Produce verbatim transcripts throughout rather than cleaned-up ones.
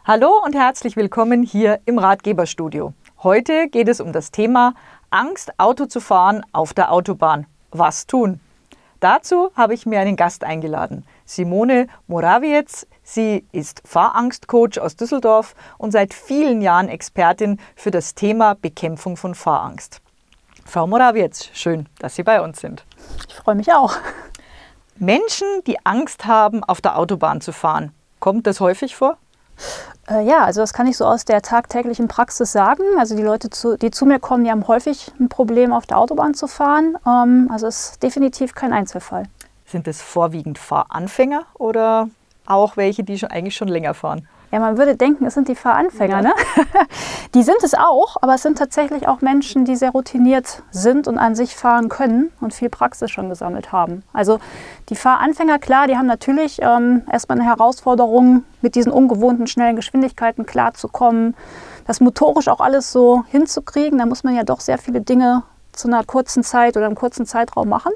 Hallo und herzlich willkommen hier im Ratgeberstudio. Heute geht es um das Thema Angst, Auto zu fahren auf der Autobahn. Was tun? Dazu habe ich mir einen Gast eingeladen, Simone Morawiecz. Sie ist Fahrangstcoach aus Düsseldorf und seit vielen Jahren Expertin für das Thema Bekämpfung von Fahrangst. Frau Morawiecz, schön, dass Sie bei uns sind. Ich freue mich auch. Menschen, die Angst haben, auf der Autobahn zu fahren, kommt das häufig vor? Äh, ja, also das kann ich so aus der tagtäglichen Praxis sagen. Also die Leute, zu, die zu mir kommen, die haben häufig ein Problem, auf der Autobahn zu fahren. Ähm, also es ist definitiv kein Einzelfall. Sind es vorwiegend Fahranfänger oder auch welche, die schon, eigentlich schon länger fahren? Ja, man würde denken, es sind die Fahranfänger, Ja. ne? Die sind es auch, aber es sind tatsächlich auch Menschen, die sehr routiniert sind und an sich fahren können und viel Praxis schon gesammelt haben. Also die Fahranfänger, klar, die haben natürlich ähm, erstmal eine Herausforderung, mit diesen ungewohnten schnellen Geschwindigkeiten klarzukommen, das motorisch auch alles so hinzukriegen. Da muss man ja doch sehr viele Dinge zu einer kurzen Zeit oder einem kurzen Zeitraum machen.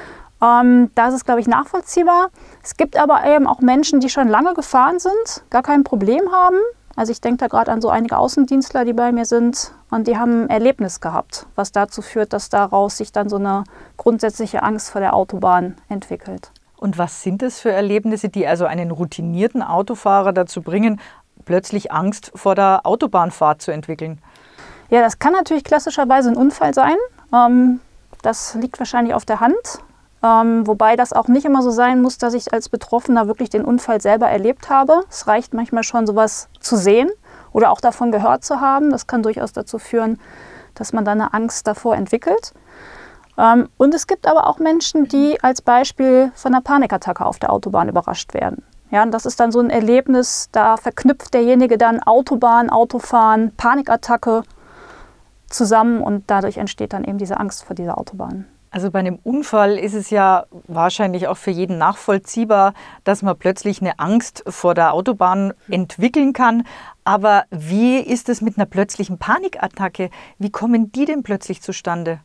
Ähm, da ist es, glaube ich, nachvollziehbar. Es gibt aber eben auch Menschen, die schon lange gefahren sind, gar kein Problem haben. Also ich denke da gerade an so einige Außendienstler, die bei mir sind und die haben ein Erlebnis gehabt, was dazu führt, dass daraus sich dann so eine grundsätzliche Angst vor der Autobahn entwickelt. Und was sind es für Erlebnisse, die also einen routinierten Autofahrer dazu bringen, plötzlich Angst vor der Autobahnfahrt zu entwickeln? Ja, das kann natürlich klassischerweise ein Unfall sein. Ähm, das liegt wahrscheinlich auf der Hand. Ähm, wobei das auch nicht immer so sein muss, dass ich als Betroffener wirklich den Unfall selber erlebt habe. Es reicht manchmal schon, sowas zu sehen oder auch davon gehört zu haben. Das kann durchaus dazu führen, dass man dann eine Angst davor entwickelt. Ähm, und es gibt aber auch Menschen, die als Beispiel von einer Panikattacke auf der Autobahn überrascht werden. Ja, und das ist dann so ein Erlebnis, da verknüpft derjenige dann Autobahn, Autofahren, Panikattacke zusammen und dadurch entsteht dann eben diese Angst vor dieser Autobahn. Also bei einem Unfall ist es ja wahrscheinlich auch für jeden nachvollziehbar, dass man plötzlich eine Angst vor der Autobahn entwickeln kann. Aber wie ist es mit einer plötzlichen Panikattacke? Wie kommen die denn plötzlich zustande?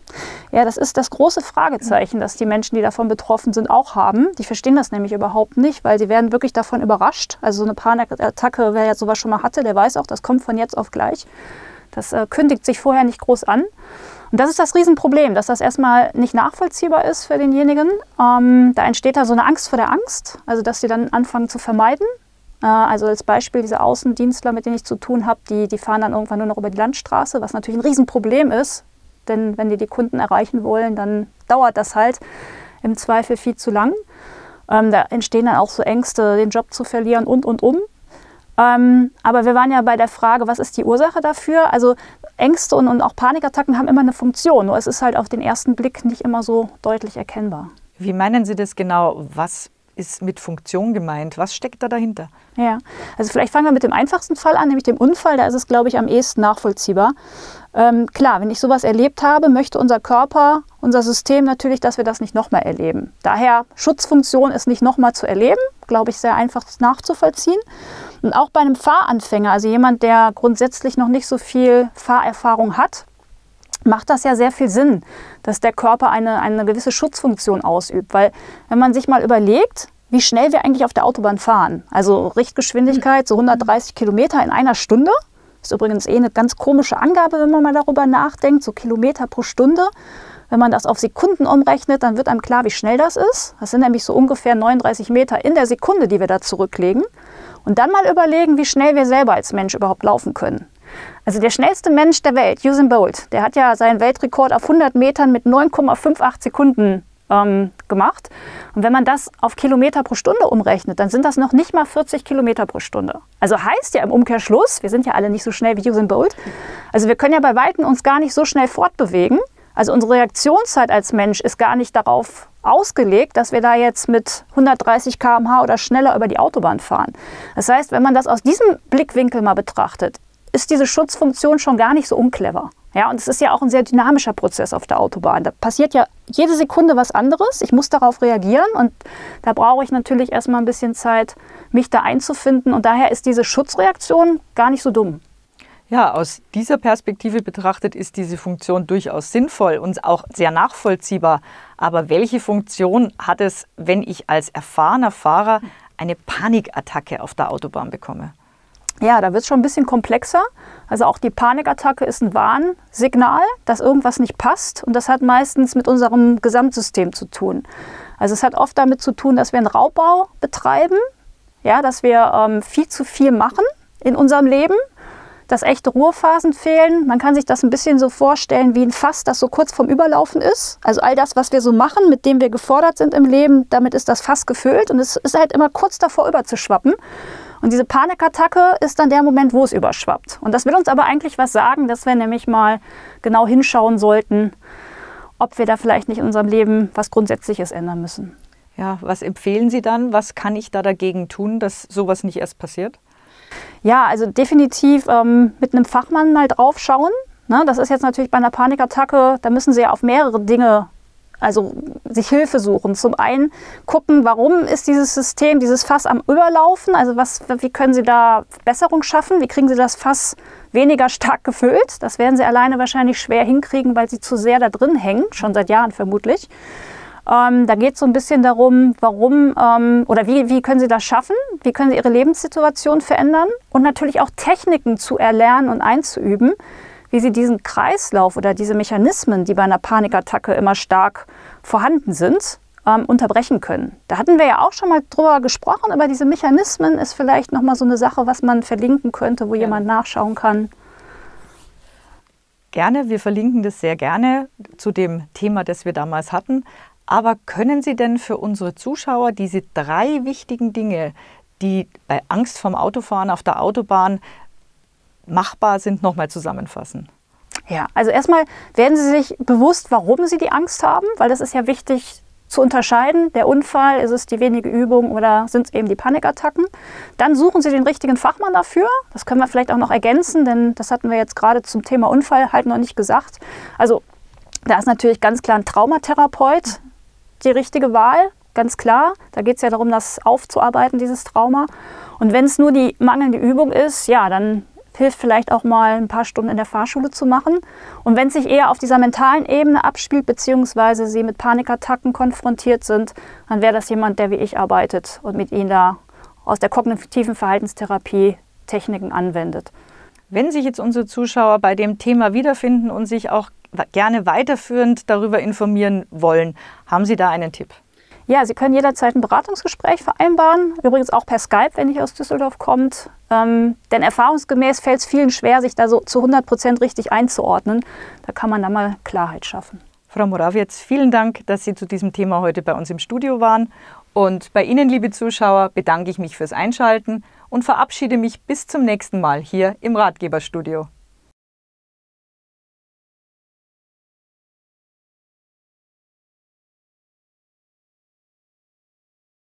Ja, das ist das große Fragezeichen, das die Menschen, die davon betroffen sind, auch haben. Die verstehen das nämlich überhaupt nicht, weil sie werden wirklich davon überrascht. Also so eine Panikattacke, wer jetzt sowas schon mal hatte, der weiß auch, das kommt von jetzt auf gleich. Das äh, kündigt sich vorher nicht groß an. Und das ist das Riesenproblem, dass das erstmal nicht nachvollziehbar ist für denjenigen. Ähm, da entsteht da so eine Angst vor der Angst, also dass sie dann anfangen zu vermeiden. Äh, also als Beispiel diese Außendienstler, mit denen ich zu tun habe, die, die fahren dann irgendwann nur noch über die Landstraße, was natürlich ein Riesenproblem ist. Denn wenn die die Kunden erreichen wollen, dann dauert das halt im Zweifel viel zu lang. Ähm, da entstehen dann auch so Ängste, den Job zu verlieren und, und, um. Ähm, aber wir waren ja bei der Frage, was ist die Ursache dafür? Also Ängste und, und auch Panikattacken haben immer eine Funktion, nur es ist halt auf den ersten Blick nicht immer so deutlich erkennbar. Wie meinen Sie das genau? Was ist mit Funktion gemeint? Was steckt da dahinter? Ja, also vielleicht fangen wir mit dem einfachsten Fall an, nämlich dem Unfall. Da ist es, glaube ich, am ehesten nachvollziehbar. Ähm, klar, wenn ich sowas erlebt habe, möchte unser Körper, unser System natürlich, dass wir das nicht nochmal erleben. Daher Schutzfunktion ist nicht nochmal zu erleben, glaube ich, sehr einfach nachzuvollziehen. Und auch bei einem Fahranfänger, also jemand, der grundsätzlich noch nicht so viel Fahrerfahrung hat, macht das ja sehr viel Sinn, dass der Körper eine, eine gewisse Schutzfunktion ausübt. Weil wenn man sich mal überlegt, wie schnell wir eigentlich auf der Autobahn fahren, also Richtgeschwindigkeit so hundertdreißig Kilometer in einer Stunde, ist übrigens eh eine ganz komische Angabe, wenn man mal darüber nachdenkt, so Kilometer pro Stunde. Wenn man das auf Sekunden umrechnet, dann wird einem klar, wie schnell das ist. Das sind nämlich so ungefähr neununddreißig Meter in der Sekunde, die wir da zurücklegen. Und dann mal überlegen, wie schnell wir selber als Mensch überhaupt laufen können. Also der schnellste Mensch der Welt, Usain Bolt, der hat ja seinen Weltrekord auf hundert Metern mit neun Komma achtzehn Sekunden ähm, gemacht. Und wenn man das auf Kilometer pro Stunde umrechnet, dann sind das noch nicht mal vierzig Kilometer pro Stunde. Also heißt ja im Umkehrschluss, wir sind ja alle nicht so schnell wie Usain Bolt, also wir können ja bei Weitem uns gar nicht so schnell fortbewegen. Also unsere Reaktionszeit als Mensch ist gar nicht darauf ausgelegt, dass wir da jetzt mit hundertdreißig Kilometer pro Stunde oder schneller über die Autobahn fahren. Das heißt, wenn man das aus diesem Blickwinkel mal betrachtet, ist diese Schutzfunktion schon gar nicht so unclever. Ja, und es ist ja auch ein sehr dynamischer Prozess auf der Autobahn. Da passiert ja jede Sekunde was anderes. Ich muss darauf reagieren und da brauche ich natürlich erstmal ein bisschen Zeit, mich da einzufinden. Und daher ist diese Schutzreaktion gar nicht so dumm. Ja, aus dieser Perspektive betrachtet ist diese Funktion durchaus sinnvoll und auch sehr nachvollziehbar. Aber welche Funktion hat es, wenn ich als erfahrener Fahrer eine Panikattacke auf der Autobahn bekomme? Ja, da wird es schon ein bisschen komplexer. Also auch die Panikattacke ist ein Warnsignal, dass irgendwas nicht passt. Und das hat meistens mit unserem Gesamtsystem zu tun. Also es hat oft damit zu tun, dass wir einen Raubbau betreiben, ja, dass wir ähm, viel zu viel machen in unserem Leben, dass echte Ruhephasen fehlen. Man kann sich das ein bisschen so vorstellen wie ein Fass, das so kurz vorm Überlaufen ist. Also all das, was wir so machen, mit dem wir gefordert sind im Leben, damit ist das Fass gefüllt und es ist halt immer kurz davor überzuschwappen. Und diese Panikattacke ist dann der Moment, wo es überschwappt. Und das will uns aber eigentlich was sagen, dass wir nämlich mal genau hinschauen sollten, ob wir da vielleicht nicht in unserem Leben was Grundsätzliches ändern müssen. Ja, was empfehlen Sie dann? Was kann ich da dagegen tun, dass sowas nicht erst passiert? Ja, also definitiv ähm, mit einem Fachmann mal drauf schauen. Ne, das ist jetzt natürlich bei einer Panikattacke, da müssen Sie ja auf mehrere Dinge, also sich Hilfe suchen. Zum einen gucken, warum ist dieses System, dieses Fass am Überlaufen? Also was, wie können Sie da Besserung schaffen? Wie kriegen Sie das Fass weniger stark gefüllt? Das werden Sie alleine wahrscheinlich schwer hinkriegen, weil Sie zu sehr da drin hängen, schon seit Jahren vermutlich. Ähm, da geht es so ein bisschen darum, warum ähm, oder wie, wie können Sie das schaffen? Wie können Sie Ihre Lebenssituation verändern? Und natürlich auch Techniken zu erlernen und einzuüben, wie Sie diesen Kreislauf oder diese Mechanismen, die bei einer Panikattacke immer stark vorhanden sind, ähm, unterbrechen können. Da hatten wir ja auch schon mal drüber gesprochen, aber diese Mechanismen ist vielleicht nochmal so eine Sache, was man verlinken könnte, wo ja. jemand nachschauen kann. Gerne, wir verlinken das sehr gerne zu dem Thema, das wir damals hatten. Aber können Sie denn für unsere Zuschauer diese drei wichtigen Dinge, die bei Angst vorm Autofahren auf der Autobahn machbar sind, nochmal zusammenfassen? Ja, also erstmal werden Sie sich bewusst, warum Sie die Angst haben, weil das ist ja wichtig zu unterscheiden. Der Unfall, ist es die wenige Übung oder sind es eben die Panikattacken? Dann suchen Sie den richtigen Fachmann dafür. Das können wir vielleicht auch noch ergänzen, denn das hatten wir jetzt gerade zum Thema Unfall halt noch nicht gesagt. Also da ist natürlich ganz klar ein Traumatherapeut die richtige Wahl, ganz klar. Da geht es ja darum, das aufzuarbeiten, dieses Trauma. Und wenn es nur die mangelnde Übung ist, ja, dann hilft vielleicht auch mal ein paar Stunden in der Fahrschule zu machen. Und wenn es sich eher auf dieser mentalen Ebene abspielt, beziehungsweise Sie mit Panikattacken konfrontiert sind, dann wäre das jemand, der wie ich arbeitet und mit Ihnen da aus der kognitiven Verhaltenstherapie Techniken anwendet. Wenn sich jetzt unsere Zuschauer bei dem Thema wiederfinden und sich auch gerne weiterführend darüber informieren wollen, haben Sie da einen Tipp? Ja, Sie können jederzeit ein Beratungsgespräch vereinbaren, übrigens auch per Skype, wenn nicht aus Düsseldorf kommt. Ähm, denn erfahrungsgemäß fällt es vielen schwer, sich da so zu hundert Prozent richtig einzuordnen. Da kann man dann mal Klarheit schaffen. Frau Morawiec, vielen Dank, dass Sie zu diesem Thema heute bei uns im Studio waren. Und bei Ihnen, liebe Zuschauer, bedanke ich mich fürs Einschalten und verabschiede mich bis zum nächsten Mal hier im Ratgeberstudio.